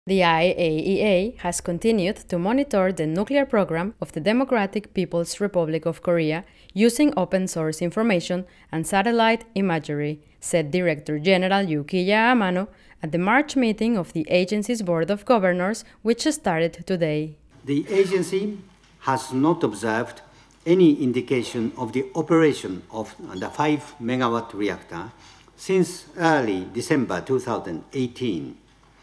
The IAEA has continued to monitor the nuclear program of the Democratic People's Republic of Korea using open-source information and satellite imagery, said Director General Yukiya Amano at the March meeting of the agency's Board of Governors, which started today. The agency has not observed any indication of the operation of the 5-megawatt reactor since early December 2018.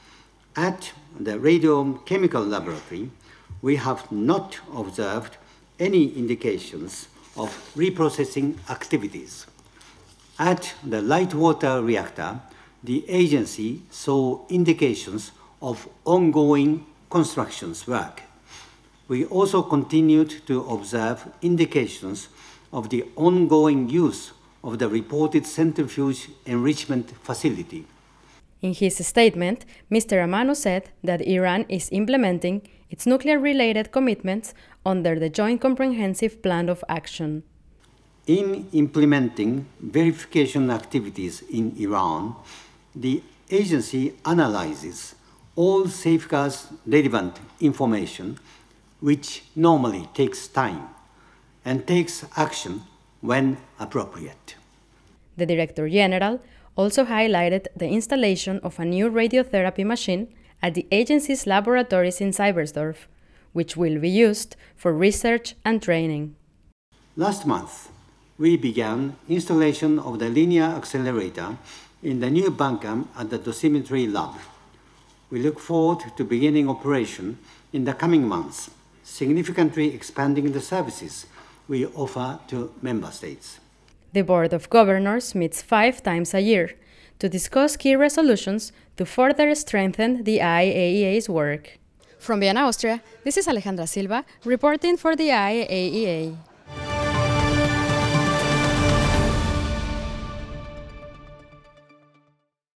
At the radiochemical laboratory, we have not observed any indications of reprocessing activities. At the light water reactor, the agency saw indications of ongoing construction work. We also continued to observe indications of the ongoing use of the reported centrifuge enrichment facility. In his statement, Mr. Amano said that Iran is implementing its nuclear-related commitments under the Joint Comprehensive Plan of Action. In implementing verification activities in Iran, the agency analyzes all safeguards relevant information, which normally takes time, and takes action when appropriate. The Director General also highlighted the installation of a new radiotherapy machine at the agency's laboratories in Cybersdorf, which will be used for research and training. Last month, we began installation of the linear accelerator in the new bunker at the dosimetry lab. We look forward to beginning operation in the coming months, significantly expanding the services we offer to member states. The Board of Governors meets 5 times a year to discuss key resolutions to further strengthen the IAEA's work. From Vienna, Austria, this is Alejandra Silva reporting for the IAEA.